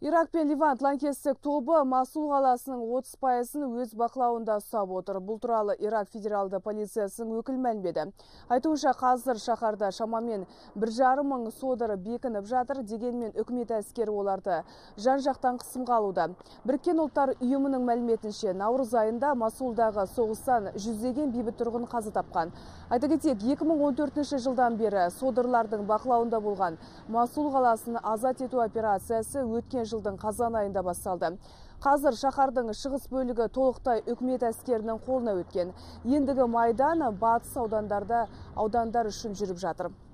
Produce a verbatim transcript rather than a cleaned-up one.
Ирак пен Ливант лаңкестік тобы Масул қаласының отыз пайызын өз бақылауында ұстап отыр. Бұл туралы Ирак федералды полициясының өкілі мәлімдеді. Айтуынша қазір шаһарда шамамен бір жарым мың содыр бекініп жатыр, дегенмен үкімет әскері оларды жан-жақтан қысымға алуда. Біріккен ұлттар ұйымының мәліметінше, наурыз айында Масулдағы соғыстан жүздеген бейбіт тұрғын қаза тапқан. Айта кетейік, екі мың он төртінші жылдан бері содырлардың бақылауында болған Масул қаласын азат ету операциясы өткен жылдың қазан айында басталды. Қазір шаһардың шығыс бөлігі толықтай үкімет әскерінің қолына өткен. Ендігі майдан батыс аудандарда аудандар үшін жүріп жатыр.